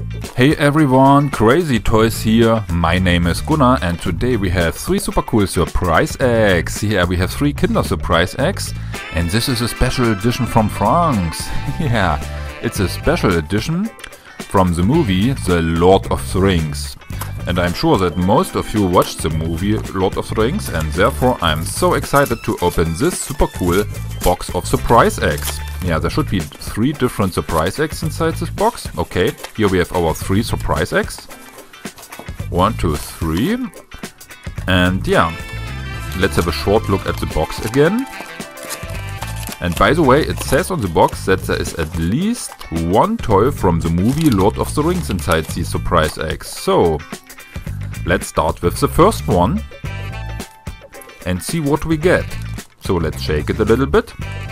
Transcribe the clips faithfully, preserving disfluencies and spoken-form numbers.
Hey everyone, Crazy Toys here. My name is Gunnar and today we have three super cool surprise eggs. Here we have three Kinder surprise eggs and this is a special edition from France. Yeah, it's a special edition from the movie The Lord of the Rings. And I'm sure that most of you watched the movie Lord of the Rings and therefore I'm so excited to open this super cool box of surprise eggs. Yeah, there should be three different surprise eggs inside this box. Okay, here we have our three surprise eggs. One, two, three. And yeah, let's have a short look at the box again. And by the way, it says on the box that there is at least one toy from the movie Lord of the Rings inside these surprise eggs. So, let's start with the first one and see what we get. So let's shake it a little bit.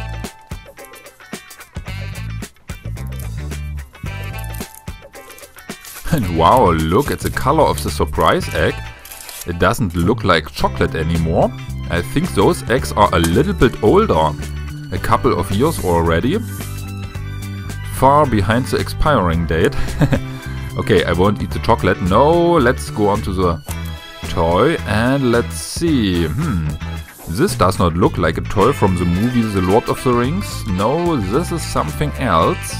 And wow, look at the color of the surprise egg. It doesn't look like chocolate anymore. I think those eggs are a little bit older. A couple of years already. Far behind the expiring date. Okay, I won't eat the chocolate. No, let's go on to the toy and let's see. Hmm, this does not look like a toy from the movie The Lord of the Rings. No, this is something else.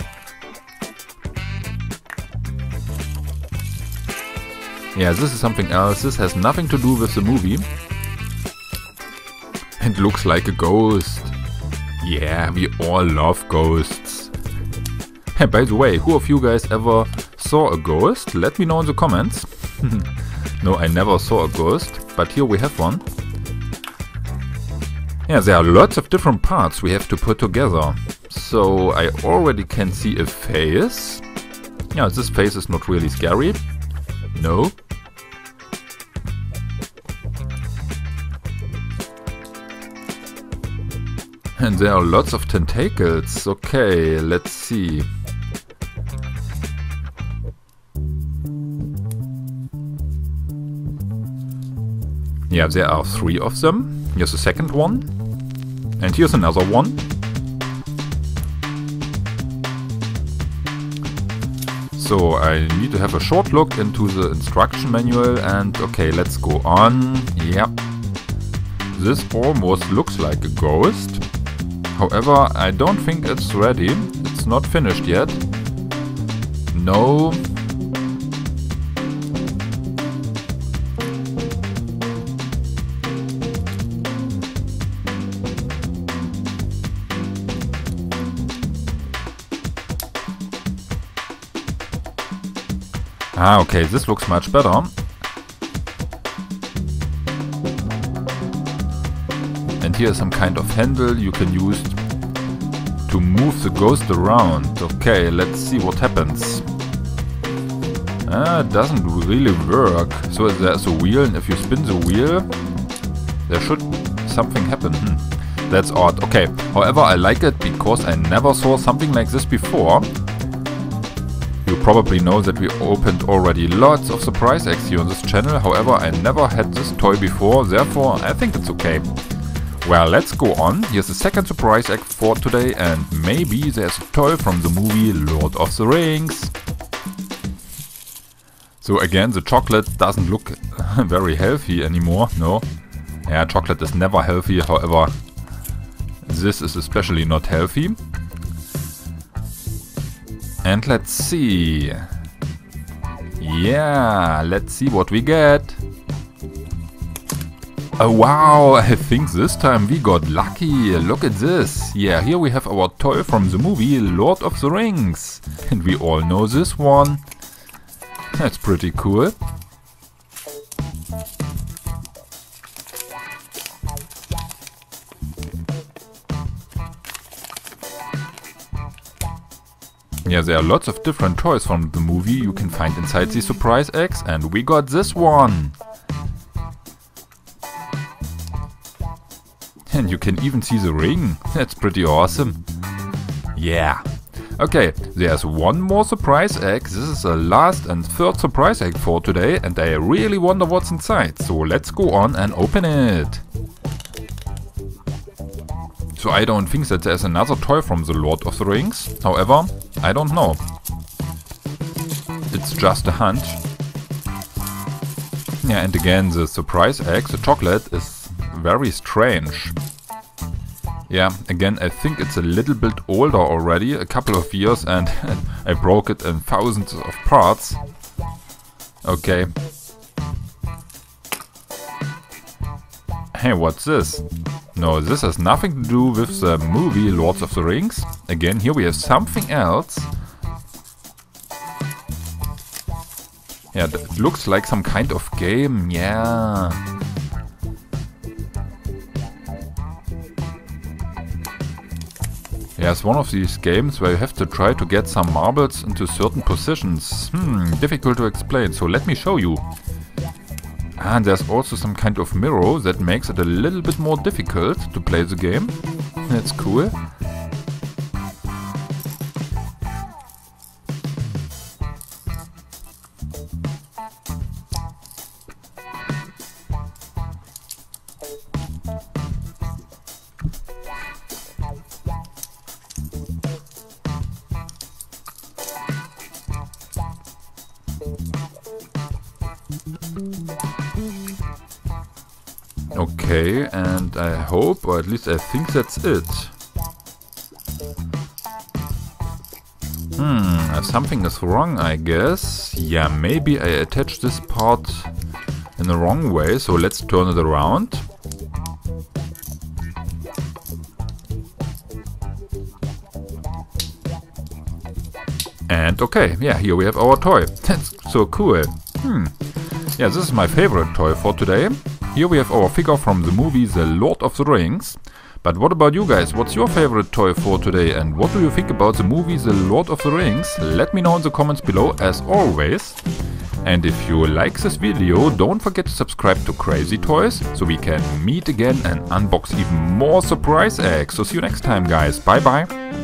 Yeah, this is something else. This has nothing to do with the movie. It looks like a ghost. Yeah, we all love ghosts. Hey, by the way, who of you guys ever saw a ghost? Let me know in the comments. No, I never saw a ghost, but here we have one. Yeah, there are lots of different parts we have to put together. So I already can see a face. Yeah, this face is not really scary. No. And there are lots of tentacles. Okay, let's see. Yeah, there are three of them. Here's the second one. And here's another one. So I need to have a short look into the instruction manual and okay, let's go on. Yep. This almost looks like a ghost. However, I don't think it's ready. It's not finished yet. No. Ah, okay, this looks much better. And here is some kind of handle you can use to move the ghost around. Okay, let's see what happens. Ah, it doesn't really work. So there's a wheel, and if you spin the wheel, there should something happen. Hmm. That's odd. Okay, however, I like it because I never saw something like this before. You probably know that we opened already lots of surprise eggs here on this channel, however I never had this toy before, therefore I think it's okay. Well, let's go on. Here's the second surprise egg for today and maybe there's a toy from the movie Lord of the Rings. So again, the chocolate doesn't look very healthy anymore, no. Yeah, chocolate is never healthy, however this is especially not healthy. And let's see. Yeah, let's see what we get. Oh wow, I think this time we got lucky. Look at this. Yeah, here we have our toy from the movie Lord of the Rings. And we all know this one. That's pretty cool. Yeah, there are lots of different toys from the movie you can find inside these surprise eggs, and we got this one! And you can even see the ring, that's pretty awesome! Yeah! Okay, there's one more surprise egg, this is the last and third surprise egg for today, and I really wonder what's inside, so let's go on and open it! So I don't think that there's another toy from the Lord of the Rings. However, I don't know. it's just a hunch. Yeah, and again, the surprise egg, the chocolate, is very strange. Yeah, again, I think it's a little bit older already, a couple of years, and I broke it in thousands of parts. Okay. Hey, what's this? No, this has nothing to do with the movie Lord of the Rings. Again, here we have something else. Yeah, it looks like some kind of game, yeah. Yeah, it's one of these games where you have to try to get some marbles into certain positions. Hmm, difficult to explain, so let me show you. And there's also some kind of mirror that makes it a little bit more difficult to play the game. That's cool. Okay, and I hope, or at least I think that's it. Hmm, something is wrong, I guess. Yeah, maybe I attached this part in the wrong way, so let's turn it around. And okay, yeah, here we have our toy. That's so cool. Hmm. Yeah, this is my favorite toy for today. Here we have our figure from the movie The Lord of the Rings. But what about you guys? What's your favorite toy for today? And what do you think about the movie The Lord of the Rings? Let me know in the comments below as always. And if you like this video, don't forget to subscribe to Crazy Toys so we can meet again and unbox even more surprise eggs. So see you next time, guys. Bye bye.